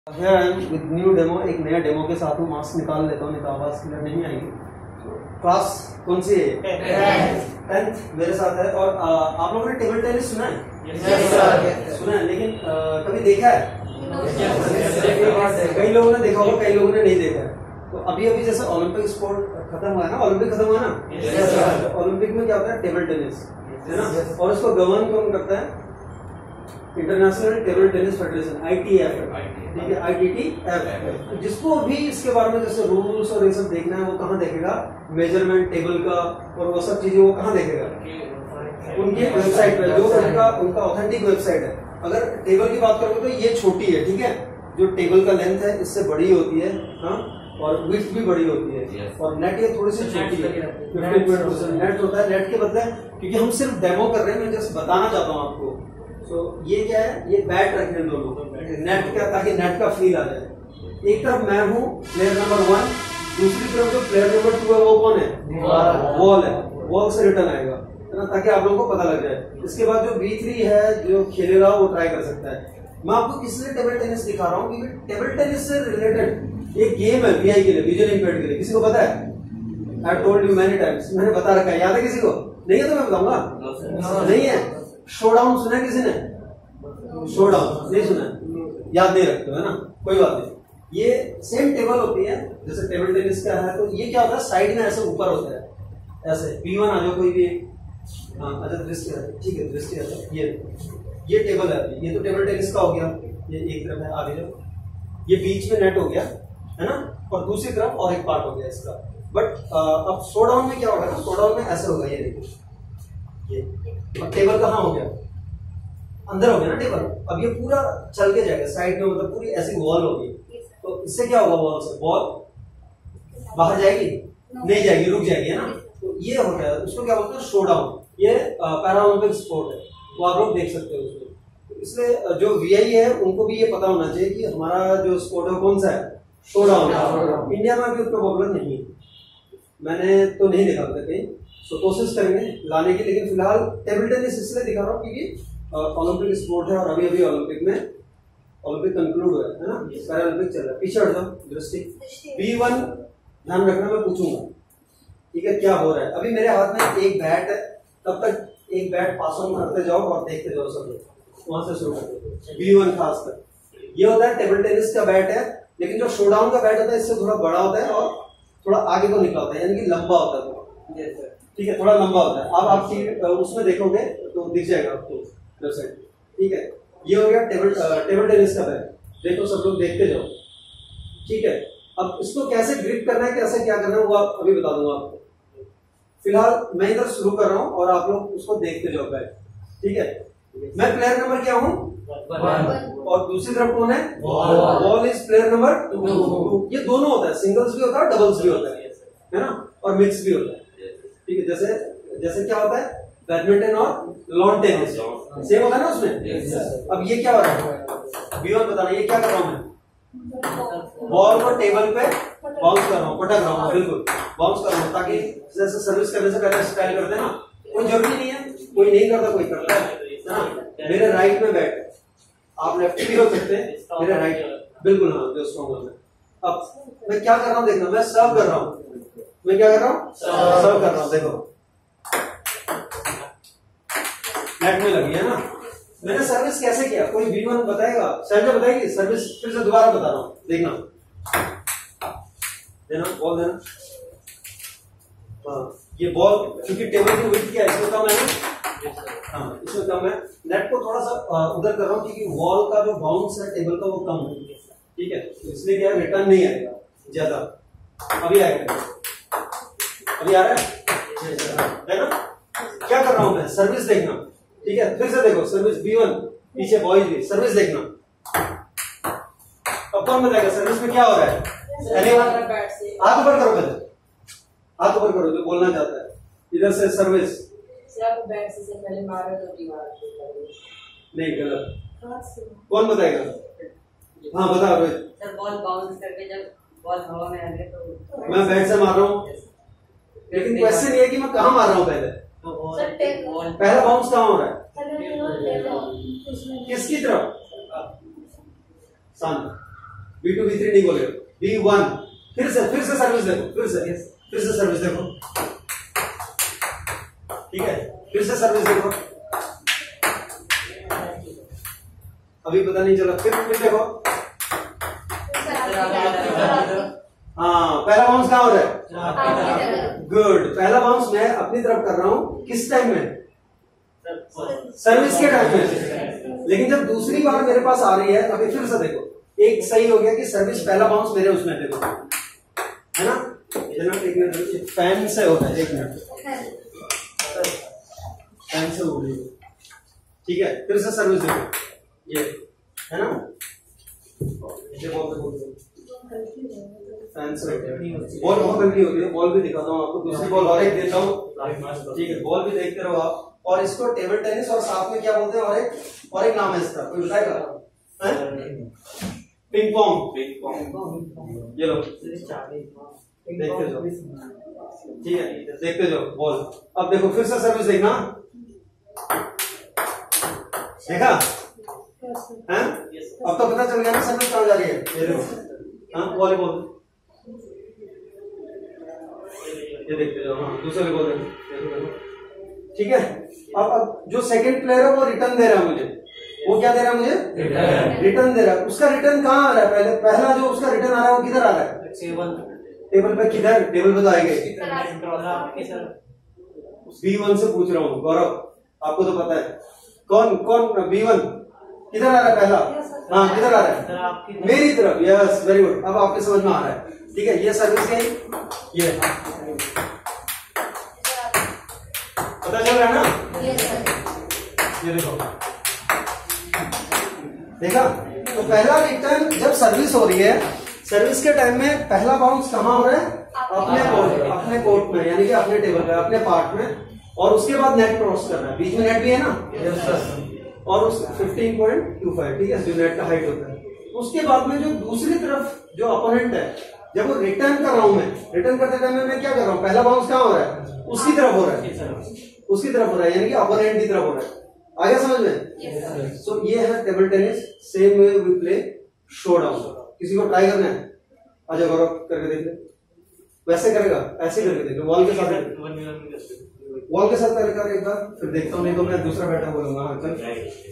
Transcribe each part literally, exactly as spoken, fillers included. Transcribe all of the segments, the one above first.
Here I am with new demo, एक नया demo के साथ हूँ। मास्क निकाल लेता हूँ, नहीं तो आवाज क्लियर नहीं आएगी। क्लास कौन सी है? टेंथ मेरे साथ है। और आ, आप लोगों ने टेबल टेनिस सुना है? yes, sir. सुना है, लेकिन आ, कभी देखा है? yes, कई लोगों ने देखा होगा, कई लोगों ने नहीं देखा है। तो अभी अभी जैसे ओलंपिक स्पोर्ट खत्म हुआ है ना, ओलंपिक खत्म हुआ ना, ओलंपिक में क्या होता है? टेबल टेनिस, है ना। और इसको गवर्न कौन करता है? International Table Tennis Federation, I T F, ठीक है, आई टी टी एफ। जिसको भी इसके बारे में जैसे रूल्स और ये सब देखना है, वो कहाँ देखेगा? मेजरमेंट टेबल का और वो सब चीजें वो कहाँ देखेगा? उनकी वेबसाइट पे, जो उनका उनका ऑथेंटिक वेबसाइट है। अगर टेबल की बात करोगे तो ये छोटी है, ठीक है। जो टेबल का लेंथ है इससे बड़ी होती है, हाँ, और विड्थ भी बड़ी होती है। और नेट ये थोड़ी सी छोटी है, फिफ्टीन नेट होता है। नेट के बदले, क्योंकि हम सिर्फ डेमो कर रहे हैं, मैं जस्ट बताना चाहता हूँ आपको। तो ये क्या है? ये बैट रखने दोनों नेट का, ताकि नेट का फील आ जाए। एक तरफ मैं हूँ प्लेयर नंबर वन, दूसरी तरफ जो प्लेयर नंबर टू है वो कौन है? वॉल है। वॉल से रिटर्न आएगा, है ना, ताकि आप लोगों को पता लग जाए। इसके बाद जो बी थ्री है, जो खेलेगा वो ट्राई कर सकता है। मैं आपको इसलिए टेबल टेनिस दिखा रहा हूँ क्योंकि टेबल टेनिस से रिलेटेड एक गेम है वीआई के लिए, विजुअल इंपेयर्ड के लिए। किसी को पता है? I told you many times, मैंने बता रखा है। याद है किसी को? नहीं है तो मैं बताऊंगा। नहीं है? शोडाउन सुना है किसी ने? शोडाउन नहीं सुना है? याद नहीं रखते, है ना, कोई बात नहीं। ये सेम टेबल होती है जैसे टेबल टेनिस का है। तो ये क्या होता है? साइड में ऐसे ऊपर होता है, ऐसे बी वन आ जाओ कोई भी। हाँ, अच्छा दृष्टि है, ठीक है, दृष्टि है। ये ये टेबल है, ये तो टेबल टेनिस का हो गया। ये एक तरफ है, आगे जाओ, ये बीच में नेट हो गया, है ना, और दूसरी तरफ और एक पार्ट हो गया इसका। बट अब शोडाउन में क्या होगा ना? शोडाउन में ऐसे होगा, ये देखिए, ये और टेबल कहाँ हो गया? अंदर हो गया ना टेबल। अब ये पूरा चल के जाएगा साइड में, मतलब पूरी ऐसी वॉल होगी। तो इससे क्या होगा? वॉल से बॉल बाहर जाएगी? नहीं जाएगी, रुक जाएगी, है ना। तो ये हो गया, उसको क्या बोलते हैं? शोडाउन। ये पैरा ओलंपिक स्पोर्ट है, तो आप लोग देख सकते हो उसको। तो इसलिए जो वीआई है उनको भी ये पता होना चाहिए कि हमारा जो स्पोर्ट है कौन सा है? शोडाउन। इंडिया में अभी उतना पॉपुलर नहीं है, मैंने तो नहीं देखा कहीं। सो कोशिश करेंगे लाने की, लेकिन फिलहाल टेबल टेनिस इसलिए दिखा रहा हूँ क्योंकि ओलंपिक स्पोर्ट है और अभी अभी ओलंपिक में ओलंपिक कंक्लूड हुआ है ना, पैरा ओलंपिक चल रहा है। पीछे हट जाओ, दृष्टि बी वन ध्यान रखना, मैं पूछूंगा, ठीक है, क्या हो रहा है। अभी मेरे हाथ में एक बैट है, तब तक एक बैट पास ऑन करते जाओ और देखते जाओ सब लोग। वहां से शुरू करते बी वन खास कर। ये होता है टेबल टेनिस का बैट है, लेकिन जो शोडाउन का बैट होता है इससे थोड़ा बड़ा होता है और थोड़ा आगे को निकला होता है, यानी कि लंबा होता है, ठीक है, थोड़ा लंबा होता है। अब आप उसमें देखोगे तो दिख जाएगा आपको वेबसाइट, ठीक है। ये हो गया टेबल टेबल टेनिस का बैट। देखो सब लोग देखते जाओ, ठीक है। अब इसको कैसे ग्रिप करना है, कैसे क्या करना है, वो आप अभी बता दूंगा आपको। फिलहाल मैं इधर शुरू कर रहा हूँ और आप लोग उसको देखते जाओ बैट, ठीक है। मैं प्लेयर नंबर क्या हूँ? और दूसरी तरफ कौन है? Ball is player number two. ये दोनों होता है, सिंगल्स भी होता है, डबल्स भी होता है, है ना, और मिक्स भी होता है, ठीक है। जैसे जैसे क्या होता है? बैडमिंटन और लॉन टेनिस सेम होता है ना उसमें। अब ये क्या हो रहा है? बी वन बताना, ये क्या कर रहा हूँ मैं? बॉल को टेबल पे बाउंस कर रहा हूँ, पटक रहा हूँ, बिल्कुल बाउंस कर रहा हूँ, ताकि जैसे सर्विस करने से पहले स्टाइल करते हैं ना, कोई जरूरी नहीं है, कोई नहीं करता, कोई करता है ना। मेरे राइट में बैट, आप लेफ्ट भी हो सकते हैं, मेरे राइट, बिल्कुल, हाँ, जो स्ट्रॉन्ग है। अब मैं क्या कर रहा हूँ देखना, मैं सर्व कर रहा हूँ। मैं क्या कर रहा हूँ? सर्व कर रहा हूँ। देखो नेट में लगी है ना। मैंने सर्विस कैसे किया? कोई बी वन बताएगा? शैलजा बताएगी सर्विस? फिर से दोबारा बता रहा हूँ, देखना, देना बॉल देना। हाँ, ये बॉल क्योंकि टेबल की विड्थ क्या है, इसमें कम है ना, हाँ, इसमें कम है। नेट को थोड़ा सा उधर कर रहा हूँ क्योंकि वॉल का जो बाउंस है टेबल का वो कम है, ठीक है, इसलिए क्या रिटर्न नहीं आएगा ज्यादा। अभी आएगा, अभी आ रहा है ना। क्या कर रहा हूं मैं? सर्विस देखना, ठीक है। फिर से देखो सर्विस बी वन, पीछे बॉयज भी सर्विस देखना। अब कौन बताएगा सर्विस में क्या हो रहा है? हाथ ऊपर करो, पहले हाथ ऊपर करो जो बोलना चाहता है। इधर से सर्विस नहीं, गलत। कौन बताएगा? हाँ बताओ रोहित। बॉल बाउंस करके जब बॉल हवा में आ गया तो मैं बैट से मार रहा हूँ, लेकिन क्वेश्चन ये है कि मैं कहाँ मार रहा हूँ? पहले पहला बाउंस कहाँ हो रहा है? किसकी तरफ? सन, बी टू बी थ्री नहीं बोले, बी वन। फिर से फिर से सर्विस देखो, फिर से फिर से सर्विस देखो, ठीक है, फिर से सर्विस देखो, अभी पता नहीं चला, फिर फिर देखो, हाँ पहला बाउंस कहाँ हो रहा है? गुड, पहला बाउंस मैं अपनी तरफ कर रहा हूं, किस टाइम में? सर्विस के टाइम में। लेकिन जब दूसरी बार मेरे पास आ रही है, अभी फिर से देखो, एक सही हो गया कि सर्विस पहला बाउंस मेरे उसमें देखो, है ना? एक मिनट, फैन से होता है, एक मिनट, फैन से हो रही है, ठीक है, फिर से सर्विस देखो, ये है ना? फैन से बॉल बहुत गंदी होती है, बॉल भी दिखाता हूँ आपको, दूसरी बॉल और एक देता हूँ, ठीक है, बॉल भी देखते रहो आप। और इसको टेबल टेनिस और साथ में क्या बोलते हैं, और एक और एक नाम है इसका, कोई बताएगा? पिंग पोंग, ये लो देखते जाओ, ठीक है, देखते जाओ बॉल। अब देखो फिर से सर्विस देखना, देखा है? अब तो पता चल गया ना सर्विस कहाँ जा रही है, ये देखो, हाँ वॉलीबॉल, ये देखते जाओ, हाँ दूसरे बॉल देखो, ठीक है। अब अब जो सेकंड प्लेयर है वो रिटर्न दे रहा है मुझे, वो क्या दे रहा है मुझे? रिटर्न दे रहा है। उसका रिटर्न कहाँ आ रहा है? पहले पहला जो उसका रिटर्न आ रहा है वो किधर आ रहा है? टेबल पे। किधर? टेबल पे तो आएगा। बी वन से पूछ रहा हूँ गौरव, आपको तो पता है कौन कौन बी वन किधर आ रहा है पहला? हाँ किधर आ रहा है? मेरी तरफ। यस वेरी गुड, अब आपके समझ में आ रहा है, ठीक है। ये सर्विस गई, ये पता चल रहा है ना? ये देखो, देखा? तो पहला रिटर्न जब सर्विस हो रही है, सर्विस के टाइम में पहला बाउंस कहाँ हो रहा है? अपने कोर्ट, अपने कोर्ट में, यानी कि अपने टेबल पे, अपने पार्ट में, और उसके बाद नेट क्रॉस करना है। बीच में नेट भी है ना, और उस फिफ्टीन पॉइंट टू फाइव, ठीक है, जो नेट का हाइट होता है। उसके बाद में जो दूसरी तरफ जो अपोनेंट है, जब वो रिटर्न कर रहा हूं मैं, रिटर्न करते टाइम में मैं क्या कर रहा हूँ? पहला बाउंस कहाँ हो रहा है? उसकी तरफ हो रहा है, उसकी तरफ हो रहा है, यानी कि अपोनेंट की तरफ हो रहा है। आगे समझ में? सो so, ये है table tennis, same way we play showdown. किसी को ट्राई करना है? आजा गौरव करके देख ले, वैसे करेगा, ऐसे करके देख ले, वॉल के साथ, वॉल के साथ कर एक बार, फिर देखता हूँ, नहीं तो मैं दूसरा बैठा बोलूंगा। हाँ चल,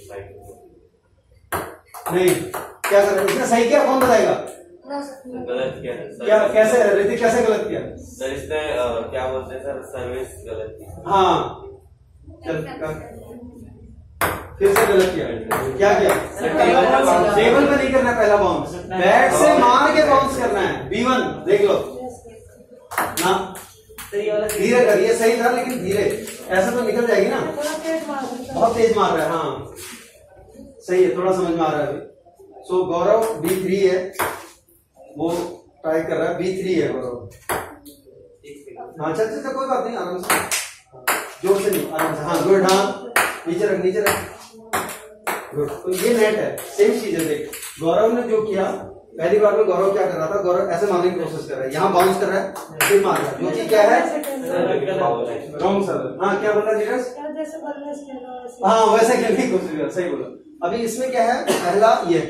नहीं क्या कर रहे? इसने सही किया, कौन बताएगा? गलत किया क्या? कैसे ऋतिक, कैसे गलत किया सर? इसने क्या बोलते हैं सर, सर्विस गलत की। हाँ चल कर, फिर से गलत किया। क्या किया? टेबल पे नहीं करना पहला बाउंस, बैट से मार के बाउंस करना है। बी वन देख लो ना, धीरे कर, ये सही था लेकिन धीरे, ऐसा तो निकल जाएगी ना, बहुत तेज मार रहा है। हाँ सही है, थोड़ा समझ में आ रहा है अभी। सो गौरव बी थ्री है, वो ट्राई कर रहा है, बी थ्री है गौरव। हाँ चल चल, कोई बात नहीं, आराम से, जोर से नहीं, आराम से। हाँ गुड, हाँ नीचे रख, नीचे रख, गुड। तो ये नेट है, सेम चीज है। देख गौरव ने जो किया, पहली बार में गौरव क्या कर रहा था? गौरव ऐसे मारने की कोशिश कर रहा है, यहाँ बाउंस कर रहा है, फिर मार रहा है, जो कि क्या है? Wrong service. हाँ क्या बोला नीरज? हाँ वैसे खेलने की कोशिश कर, सही बोला। अभी इसमें क्या है? पहला ये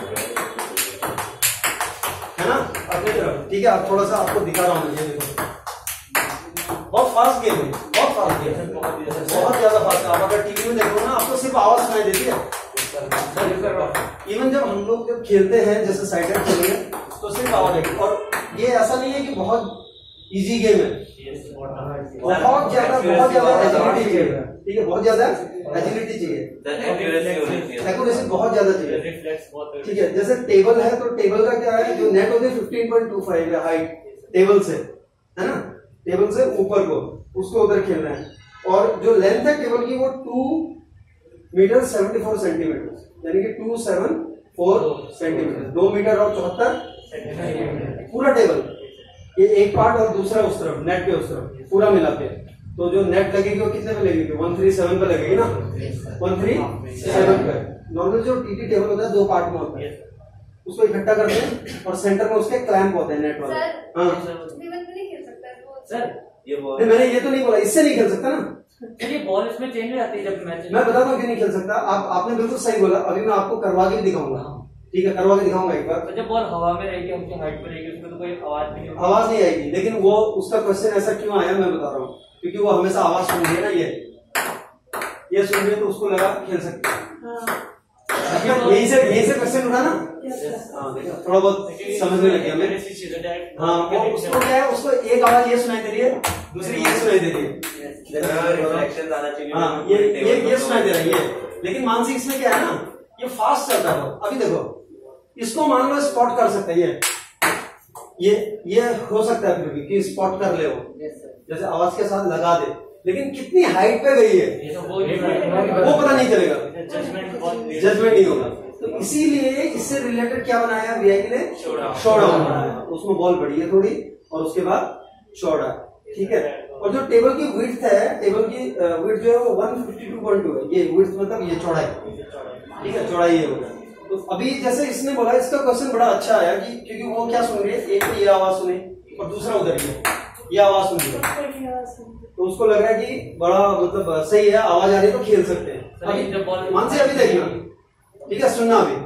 है ना, अपनी तरफ, ठीक है। आप थोड़ा सा आपको दिखा रहा हूँ, ये देखो, बहुत फास्ट गेम है, बहुत फास्ट गेम है, बहुत ज्यादा फास्ट। आप अगर टीवी में देखो ना, आपको सिर्फ आवाज सुनाई देती है। इवन जब हम लोग जब खेलते हैं, जैसे साइड खेलेंगे, तो सिर्फ आवाज आएगी। और ये ऐसा नहीं है कि बहुत इजी गेम है, बहुत ज्यादा बहुत ज्यादा एजिलिटी चाहिए, ठीक है, बहुत ज्यादा एजिलिटी चाहिए, एक्यूरेसी बहुत ज्यादा चाहिए, ठीक है। जैसे टेबल है, तो टेबल का क्या है? जो नेट होती है फिफ्टीन पॉइंट टू फाइव है हाइट टेबल से, है ना, टेबल से ऊपर को, उसको उधर खेलना है। और जो लेंथ है टेबल की, वो two metre seventy four centimetre, यानी कि टू सेवन फोर सेंटीमीटर, दो मीटर और चौहत्तर पूरा टेबल। ये एक पार्ट और दूसरा उस तरफ, नेट पे उस तरफ पूरा मिला के। तो जो नेट लगेगी वो कितने पे लगेगी? वन थ्री सेवन पे लगेगी ना, वन थ्री सेवन पे। नॉर्मल जो टीटी टेबल होता है दो पार्ट में होता है, उसको इकट्ठा करते हैं और सेंटर में उसके क्लैंप होते हैं नेट वाले। हाँ सर ये नहीं, मैंने ये तो नहीं बोला इससे नहीं खेल सकता ना, ये बॉल इसमें चेंज हो जाती है जब मैच। मैं बताता हूँ क्यों नहीं खेल सकता। आप आपने बिल्कुल सही बोला, अभी मैं आपको करवा के दिखाऊंगा। ठीक है, करवा के दिखाऊंगा एक बार। तो जब बॉल हवा में रहेगी, उनकी हाइट पे रहेगी, उसमें तो कोई आवाज नहीं होगी। आवाज नहीं आएगी, लेकिन वो उसका क्वेश्चन ऐसा क्यों आया मैं बता रहा हूँ, क्योंकि वो हमेशा आवाज सुन रही है ना, ये ये सुन रही है, तो उसको लगा खेल सकते हैं। यही से यही से क्वेश्चन उठा ना। हाँ देखो, थोड़ा बहुत समझने लगे हमें। हाँ, वो उसको क्या है, उसको एक आवाज ये सुनाई दे रही है, दूसरी ये सुनाई दे रही है। रिफ्लेक्शन आना चाहिए। हाँ, ये ये ये सुनाई दे रही है, लेकिन मानसिक इसमें क्या है ना, ये फास्ट चलता है। अभी देखो, इसको मान लो स्पॉट कर सकते हैं, ये ये ये हो सकता है फिर भी कि स्पॉट कर ले वो, जैसे आवाज के साथ लगा दे, लेकिन कितनी हाइट पे गई है वो पता नहीं चलेगा, जजमेंट नहीं होगा। तो इसीलिए इससे रिलेटेड क्या बनाया वीआईपी ने, शोडाउन बनाया। उसमें बॉल बड़ी है थोड़ी, और उसके बाद चौड़ा, ठीक है। और जो टेबल की विड्थ है, टेबल की विड्थ जो है वो one fifty two point two है। ये विड्थ मतलब ये चौड़ाई, ठीक है, चौड़ाई ये होगा। तो अभी जैसे इसने बोला, इसका क्वेश्चन बड़ा अच्छा आया कि क्योंकि वो क्या सुन रही है, एक तो ये आवाज सुनी और दूसरा उधर ही ये आवाज सुन रही है, तो उसको लग रहा है कि बड़ा मतलब सही है, आवाज आ रही है तो खेल सकते हैं। अभी मान से अभी देखिए, ठीक है, सुनना अभी।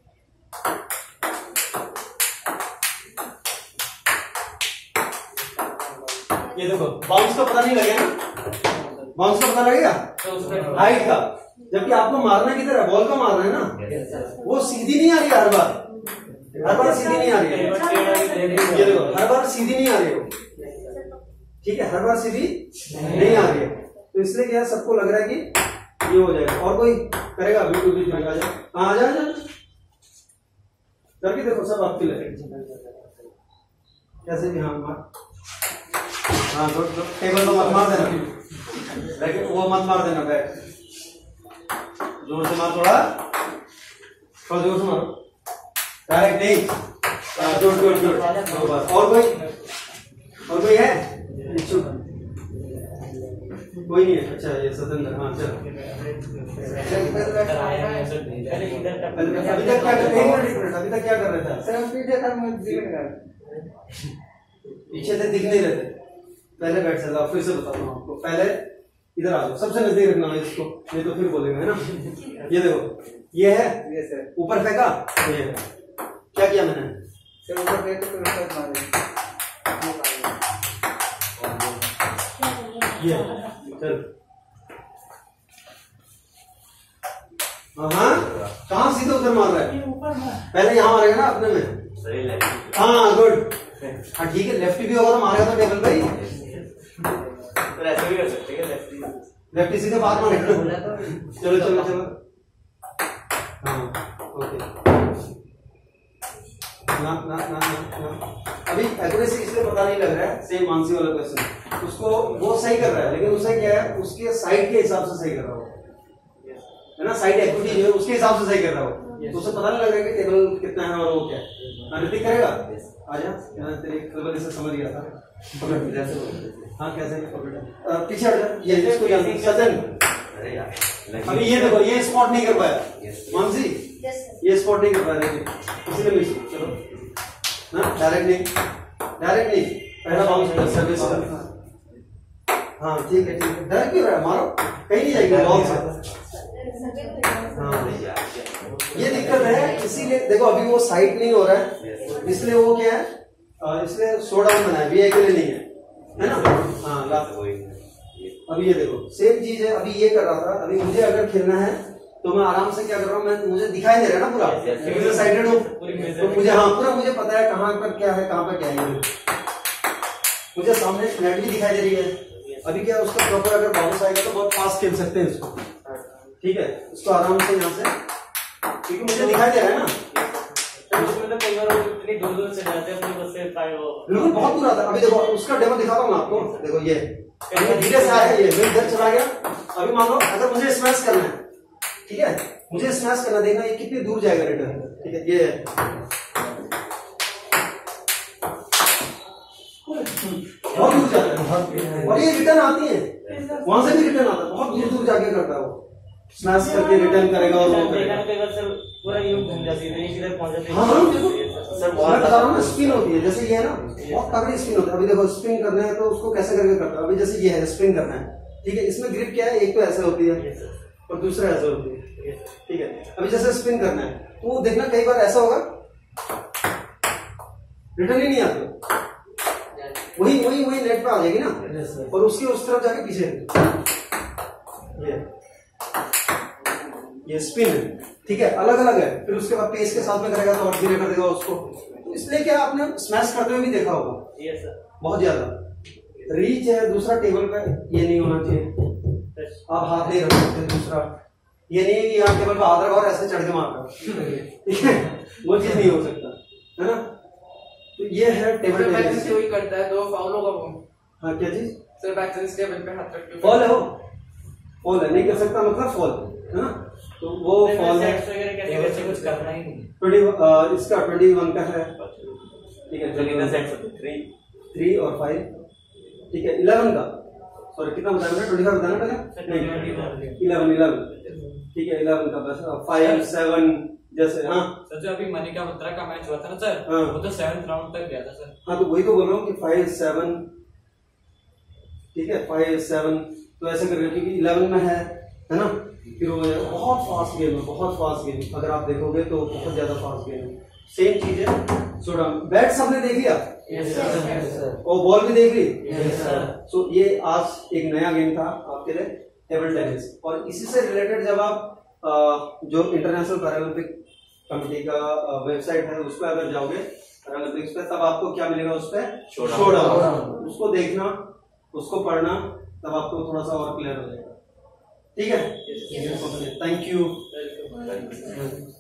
ये देखो, बाउंस का पता नहीं लगेगा ना, बाउंस का पता लगेगा हाइट का, जबकि आपको मारना किधर है, बॉल का मारना है ना, वो सीधी नहीं आ रही है हर बार, हर बार सीधी नहीं आ रही है। ये देखो, हर बार सीधी नहीं आ रही है, ठीक है, हर बार सीधी नहीं आ रही है। तो इसलिए क्या सबको लग रहा है कि ये हो जाएगा। और कोई करेगा? बिल्कुल भी आ जाए, आ जाए करके देखो, सब आपके लगे कैसे भी। हाँ मार, हाँ गुड गुड। टेबल को मत मार देना, लेकिन वो मत मार देना, बैठ जोर से मार, थोड़ा थोड़ा जोर से मारो, डायरेक्ट नहीं। Good good good. और कोई और कोई है? कोई नहीं है? अच्छा, ये सतेंद्र, हाँ चलो। अभी तक क्या कर रहे थे? अभी तक क्या कर रहे थे? पीछे से दिख नहीं रहे थे, पहले बैठ सकता। फिर से बताता हूँ आपको, पहले इधर आ जाओ, सबसे नजदीक रखना है इसको, नहीं तो फिर बोलेंगे, है ना। ये देखो, ये है, ऊपर फेंका, ये है। क्या किया मैंने? ऊपर फेंका, ये चल। हाँ, कहाँ सीधे उधर मार रहा है? पहले यहाँ मारेगा ना अपने में। हाँ गुड, हाँ ठीक है। लेफ्टी भी होगा तो मारेगा तो टेबल पे ही, ऐसे भी कर सकते हैं। लेफ्टी लेफ्टी सीधे बात मारेगा। चलो चलो चलो, हाँ ओके। ना ना ना ना अभी एक्यूरेसी इसलिए पता नहीं लग रहा है, सेम मानसी वाला क्वेश्चन, उसको वो सही कर रहा है, लेकिन उसे क्या है, उसके साइड के हिसाब से सही कर रहा हो, है ना, साइड एक्टिविटी जो है उसके हिसाब से सही कर रहा हो, तो उसे पता नहीं लग रहा है कि टेबल कितना है और वो क्या है। ऋतिक करेगा? आजा, मैं तेरे टेबल से समझ गया था। हाँ कैसे पकड़, पीछे हट जा, ये इसको जल्दी सजन। अभी ये देखो, ये स्पॉट नहीं कर पाया मानसी, ये स्पॉट नहीं कर पाया, देखिए इसलिए मिस। चलो ना, डायरेक्ट नहीं, डायरेक्ट नहीं, पहला बाउंस सर्विस कर। हाँ ठीक है ठीक है, डायरेक्ट क्यों रहा है, मारो, कहीं नहीं जाएगा बाउंस से। हाँ ये दिक्कत है, इसीलिए देखो अभी वो साइड नहीं हो रहा है, इसलिए वो क्या है, इसलिए शो डाउन बना है, वीआई के लिए नहीं है, है ना। हाँ ला, अभी ये देखो सेम चीज है, अभी ये कर रहा था, अभी मुझे अगर खेलना है तो मैं आराम से क्या कर रहा हूँ, मैं मुझे दिखाई दे रहा है ना पूरा, क्योंकि साइडेड हूँ, तो मुझे हाँ पूरा मुझे पता है कहाँ पर क्या है, कहाँ पर क्या है, मुझे सामने नेट भी दिखाई दे रही है। अभी क्या उसका प्रॉपर अगर बाउंस आएगा तो बहुत फास्ट खेल सकते हैं इसको, ठीक है, उसको आराम से यहाँ से, क्योंकि मुझे दिखाई दे रहा है ना। मतलब कई बार इतनी दूर दूर से जाते हैं, बिल्कुल बहुत दूर आता है। अभी देखो उसका डेमो दिखाता हूँ आपको, देखो ये धीरे से आया, ये मैं इधर चला गया। अभी मान लो अगर मुझे स्मैश करना है, ठीक है, मुझे स्मैश करना, देखना ये कितनी दूर जाएगा रिटर्न, ठीक है, ये बहुत दूर जाता है, बहुत, और ये रिटर्न आती है, वहां से भी रिटर्न आता है, बहुत दूर दूर जाके करता है वो, स्मैश करके रिटर्न करेगा और वो करेगा। पूरा यूं घूम जाती है, इधर पहुंच जाती है। हाँ देखो सर, मैं बता रहा हूँ ना, स्पिन होती है, जैसे ये है ना, बहुत तगड़ी स्पिन होती है। अभी देखो स्पिन करना है तो उसको कैसे करके करता है, अभी जैसे ये है स्पिन करना है, ठीक है, इसमें ग्रिप क्या है, एक तो ऐसे होती है और दूसरा ऐसे होती है, ठीक है। अभी जैसे स्पिन करना है तो देखना कई बार ऐसा होगा रिटर्न ही नहीं आते, वही वही वही नेट पे आ जाएगी ना, और उसके उस तरफ जाके पीछे ये ये स्पिन है, ठीक है, अलग अलग है। फिर उसके बाद पेस के साथ में करेगा तो और धीरे कर देगा उसको। तो इसलिए क्या आपने स्मैश करते हुए भी देखा होगा, यस सर, बहुत ज्यादा रीच है। दूसरा टेबल पे ये नहीं होना चाहिए, आप हाथ नहीं रख सकते। दूसरा ये नहीं है कि यहाँ टेबल पे हाथ रखा और ऐसे चढ़ के मारता, ठीक है, वो चीज नहीं हो सकता, है ना। तो ये है टेबल टेनिस। कोई करता है तो फाउल होगा वो। हाँ क्या चीज सर बैक टेनिस टेबल पे हाथ रख के फॉल है, वो फॉल है, नहीं कर सकता मतलब फॉल है ना। तो वो फॉल है, कैसे कैसे कुछ करना ही नहीं। ट्वेंटी इसका ट्वेंटी वन का है, ठीक है, थ्री थ्री और फाइव, ठीक है, इलेवन का, सॉरी कितना बताया मैंने, ट्वेंटी फाइव बताना पहले, इलेवन इलेवन, ठीक है, इलेवन का बस, फाइव सेवन जैसे। हाँ सर जो अभी मनिका बत्रा का मैच हुआ था ना सर, हाँ। वो तो सेवंथ राउंड तक गया था सर। हाँ तो वही तो बोल रहा हूँ कि फाइव सेवन, ठीक है, फाइव सेवन, तो ऐसे करके, क्योंकि इलेवन में है है ना। फिर वो बहुत फास्ट गेम है, बहुत फास्ट गेम, अगर आप देखोगे तो बहुत ज्यादा फास्ट गेम है। सेम चीज है, सोडा बैट सबने देख लिया, और बॉल भी देख ली, सो ये आज एक नया गेम था आपके लिए, टेबल टेनिस। और इसी से रिलेटेड जब आप आ, जो इंटरनेशनल पैरालंपिक कमेटी का वेबसाइट है उस पर अगर जाओगे पैरालंपिक्स पे, तब आपको क्या मिलेगा उस पर, शोडाउन, उसको देखना, उसको पढ़ना, तब आपको थोड़ा सा और क्लियर हो जाएगा, ठीक है। Thank you.